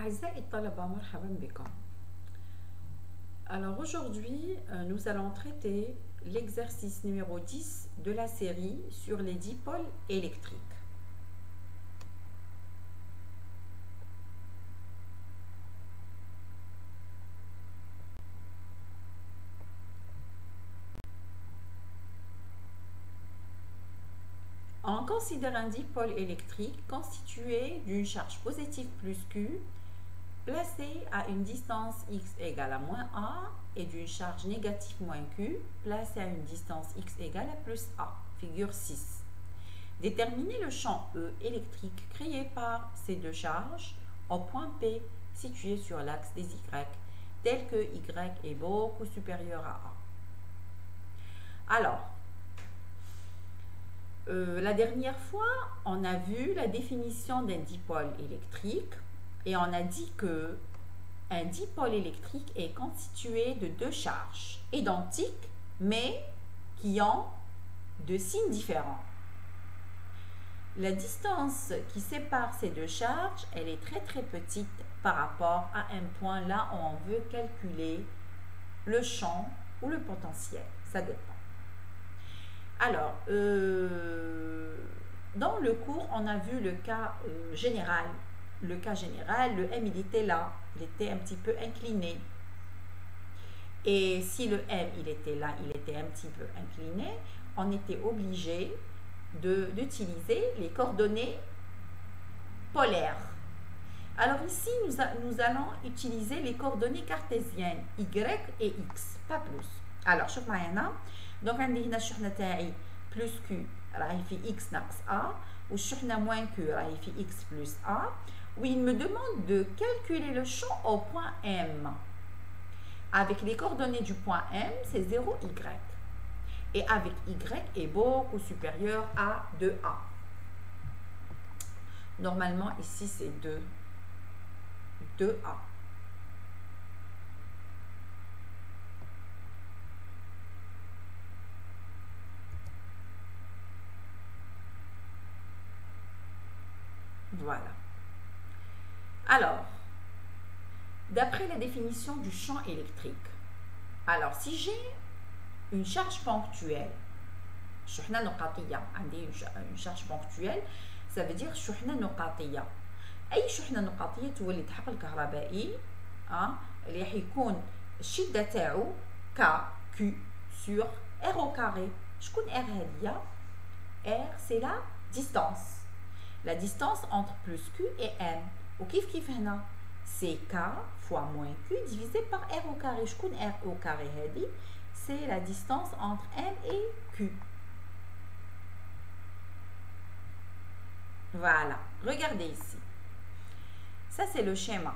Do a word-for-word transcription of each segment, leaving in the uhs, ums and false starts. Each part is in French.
أعزائي الطلبة مرحبا بكم. Alors aujourd'hui, euh, nous allons traiter l'exercice numéro dix de la série sur les dipôles électriques. On considère un dipôle électrique constitué d'une charge positive plus Q placée à une distance x égale à moins A et d'une charge négative moins Q placée à une distance x égale à plus A. Figure six. Déterminer le champ E électrique créé par ces deux charges au point P situé sur l'axe des Y, tel que Y est beaucoup supérieur à A. Alors, euh, la dernière fois, on a vu la définition d'un dipôle électrique. Et on a dit que un dipôle électrique est constitué de deux charges identiques, mais qui ont deux signes différents. La distance qui sépare ces deux charges, elle est très très petite par rapport à un point là où on veut calculer le champ ou le potentiel. Ça dépend. Alors, euh, dans le cours, on a vu le cas euh, général. Le cas général, le M il était là, il était un petit peu incliné. Et si le M il était là, il était un petit peu incliné, on était obligé d'utiliser les coordonnées polaires. Alors ici, nous, a, nous allons utiliser les coordonnées cartésiennes, Y et X, pas plus. Alors, شوف معايا هنا. Donc عندي هنا الشحنة تاعي plus Q راهي في X ناقص A والشحنة moins Q راهي في X plus A. Où il me demande de calculer le champ au point M. Avec les coordonnées du point M, c'est zéro Y. Et avec Y est beaucoup supérieur à deux A. Normalement, ici, c'est deux. deux A. Voilà. Alors, d'après la définition du champ électrique, alors si j'ai une charge ponctuelle, une charge ponctuelle, ça veut dire شحنة نقاطية. أي شحنة نقاطية تولي الحقل الكهربائي اللي راح يكون الشدة تاعو K Q sur R au carré. شكون R هذيا؟ R c'est la distance. La distance entre plus Q et M. Ou kif kif هنا c'est K fois moins Q divisé par R au carré. Je connais R au carré هذه c'est la distance entre M et Q. Voilà. Regardez ici. Ça c'est le schéma.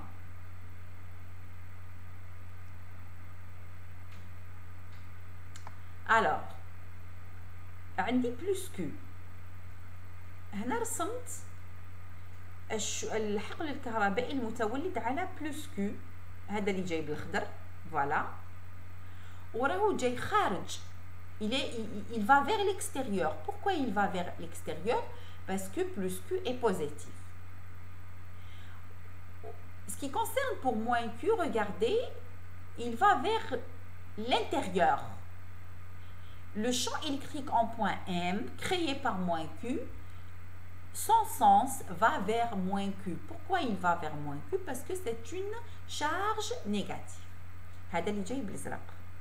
Alors, عندي plus Q. هنا رسمت الحقل الكهربائي المتولد على بلس كيو، هذا اللي جاي بالخضر فوالا، وراهو جاي خارج. il est il, il va vers l'extérieur. Pourquoi il va vers l'extérieur? Parce que plus Q est positif. Ce qui concerne pour moins Q, regardez, il va vers l'intérieur. Le champ électrique en point M créé par moins Q, son sens va vers moins Q. Pourquoi il va vers moins Q? Parce que c'est une charge négative. هذا اللي جاي بالازرق.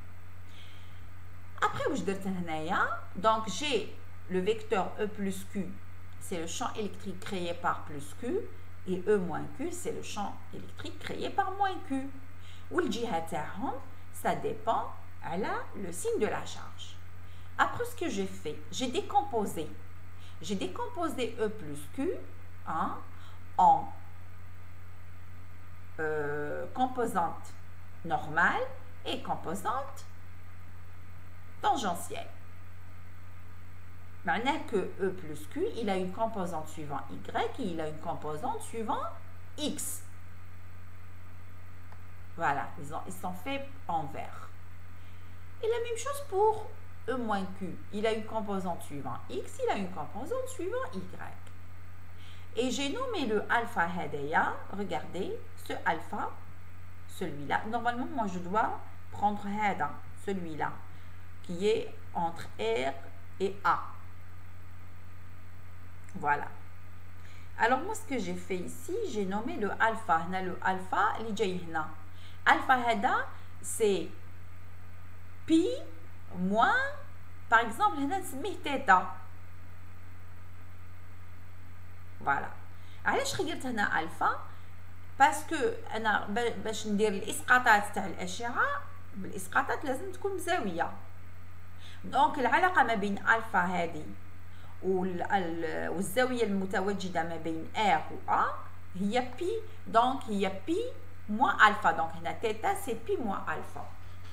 Après واش درت هنايا؟ Donc j'ai le vecteur E plus Q, c'est le champ électrique créé par plus Q, et E moins Q, c'est le champ électrique créé par moins Q. والجهة تاعهم ça dépend على le signe de la charge. Après ce que j'ai fait, j'ai décomposé J'ai décomposé E plus Q hein, en euh, composante normale et composante tangentielle. Maintenant que E plus Q, il a une composante suivant Y et il a une composante suivant X. Voilà, ils, ont, ils sont faits en vert. Et la même chose pour E moins Q, il a une composante suivant X, il a une composante suivant Y. Et j'ai nommé le alpha hadaya, regardez, ce alpha, celui-là. Normalement, moi, je dois prendre hada, celui-là, qui est entre R et A. Voilà. Alors, moi, ce que j'ai fait ici, j'ai nommé le alpha. On a le alpha, l'ijayhna. Alpha hada, c'est pi moins, par exemple, on a theta. Voilà. علاش خيرت هنا الفا باسكو انا باش ندير الاسقاطات تاع الاشعه بالاسقاطات لازم تكون مزاويه دونك العلاقه ما بين الفا هذه والزاويه المتواجده ما بين ار و ا هي بي دونك هي بي موان الفا دونك هنا تيتا سي بي موان الفا.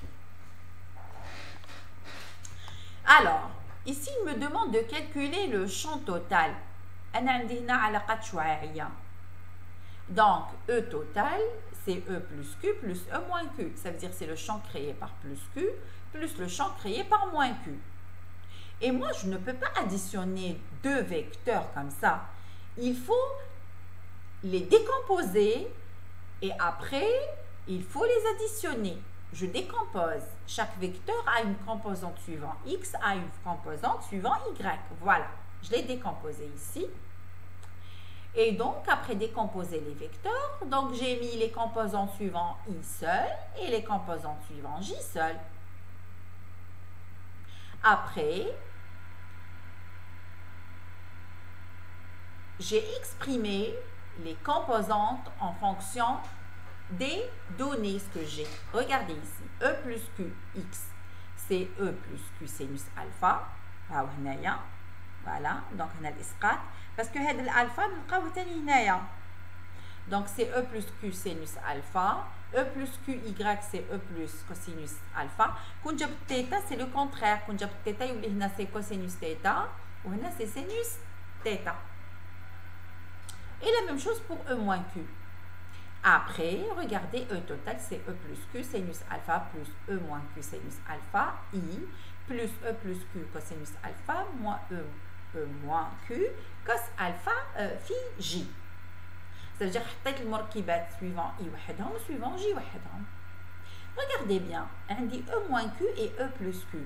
Alors ici il me demande de calculer le champ total. أنا عندي هنا علاقات شعاعية. Donc, E total, c'est E plus Q plus E moins Q. Ça veut dire que c'est le champ créé par plus Q plus le champ créé par moins Q. Et moi, je ne peux pas additionner deux vecteurs comme ça. Il faut les décomposer et après, il faut les additionner. Je décompose. Chaque vecteur a une composante suivante X, a une composante suivante Y. Voilà. Je l'ai décomposé ici. Et donc, après décomposer les vecteurs, donc j'ai mis les composants suivants I seul et les composants suivants J seul. Après, j'ai exprimé les composantes en fonction des données ce que j'ai. Regardez ici, E plus Q, X, c'est E plus Q sinus alpha. Voilà, donc on a l'isqat. Parce que l'alpha, donc c'est E plus Q sinus alpha. E plus Q Y, c'est E plus cosinus alpha. Quand j'ai θ, c'est le contraire. Quand j'ai θ, c'est cosinus θ. Ou c'est sinus θ. Et la même chose pour E moins Q. Après, regardez, E total, c'est E plus Q sinus alpha plus E moins Q sinus alpha, I, plus E plus Q cosinus alpha, moins E, E moins Q, cos alpha, euh, phi J. Ça veut dire que le مركبات suivant I وحدهم, suivant J وحدهم. Regardez bien, on dit E moins Q et E plus Q.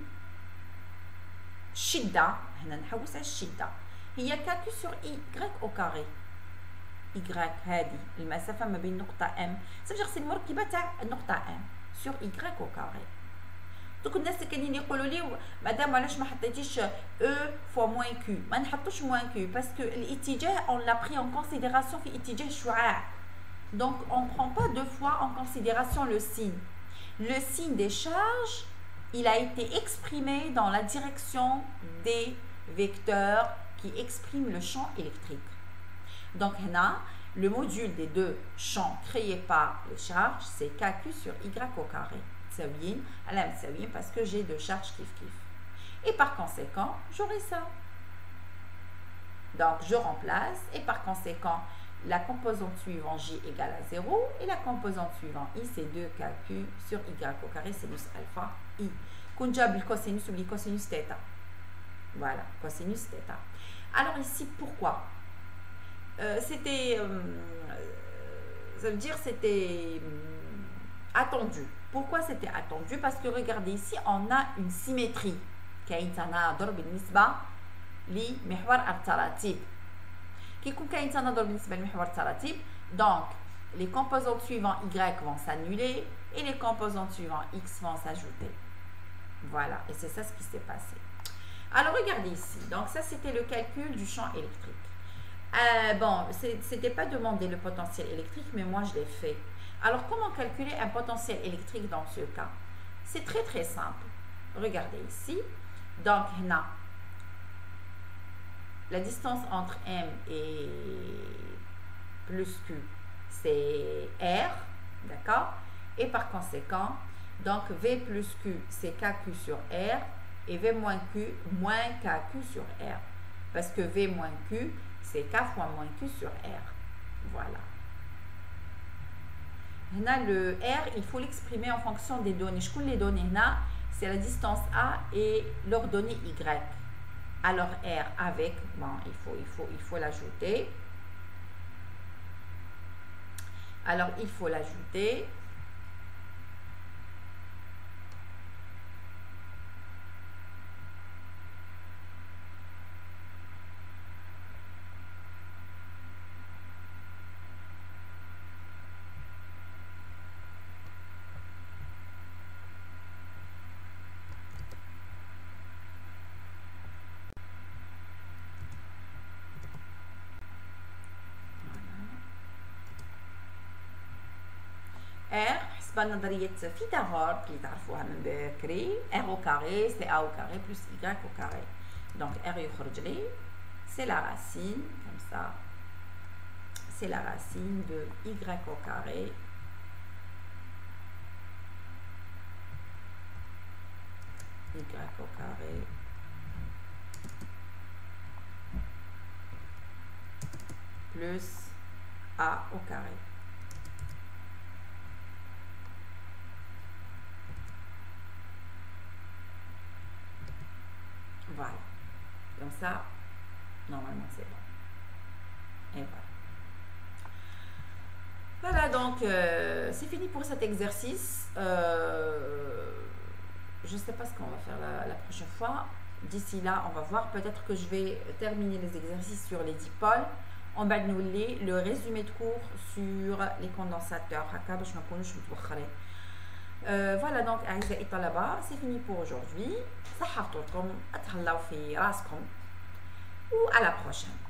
الشدة, هنا نحوس على الشدة. هي K Q sur Y au carré. Y هذه المسافة ما بين نقطة M. Ça veut dire que c'est المركبة تاع النقطة M sur Y au carré. دوك الناس اللي كاينين يقولوا لي مدام علاش ما حطيتيش E fois moins Q. ما نحطوش moins Q parce que الاتجاه on l'a pris en considération في اتجاه شعاع. Donc on ne prend pas deux fois en considération le signe. Le signe des charges, il a été exprimé dans la direction des vecteurs qui expriment le champ électrique. Donc, là, le module des deux champs créés par les charges, c'est K Q sur Y au carré. Tsaouyin, à tsaouyin parce que j'ai deux charges kif kif. Et par conséquent, j'aurai ça. Donc, je remplace et par conséquent, la composante suivante J égale à zéro et la composante suivante I, c'est deux K Q sur Y au carré, sinus alpha I. Kunjab le cosinus ou le cosinus θ. Voilà, cosinus θ. Alors ici, pourquoi? Euh, c'était, euh, ça veut dire c'était euh, attendu. Pourquoi c'était attendu? Parce que regardez ici, on a une symétrie. كاين تناظر بالنسبة لمحور التراتيب. كي يكون كاين تناظر بالنسبة لمحور التراتيب, donc les composantes suivantes Y vont s'annuler et les composantes suivantes X vont s'ajouter. Voilà, et c'est ça ce qui s'est passé. Alors regardez ici, donc ça c'était le calcul du champ électrique. Euh, bon, c'était pas demandé le potentiel électrique, mais moi je l'ai fait. Alors comment calculer un potentiel électrique dans ce cas? C'est très très simple. Regardez ici, donc là, la distance entre M et plus Q, c'est R, d'accord? Et par conséquent, donc V plus Q, c'est K Q sur R, et V moins Q, moins K Q sur R. Parce que V moins Q, c'est K fois moins Q sur R. Voilà. Là, le R, il faut l'exprimer en fonction des données. Je connais les données là, c'est la distance A et l'ordonnée Y. Alors R avec, bon, il faut, il faut, il faut l'ajouter. Alors, il faut l'ajouter. R حسب نظرية فيثاغور اللي تعرفوها من بكري R au carré c'est A au carré plus Y au carré. Donc R يخرج لي c'est la racine comme ça, c'est la racine de Y au carré Y au carré plus A au carré. Voilà, comme ça, normalement c'est bon. Et voilà. Voilà, donc euh, c'est fini pour cet exercice. Euh, je ne sais pas ce qu'on va faire la, la prochaine fois. D'ici là, on va voir. Peut-être que je vais terminer les exercices sur les dipôles. On va nous lire le résumé de cours sur les condensateurs. Euh, voilà donc أعزائي الطلبة c'est fini pour aujourd'hui. صحفتوا لكم أتهلاو في راسكم و à la prochaine.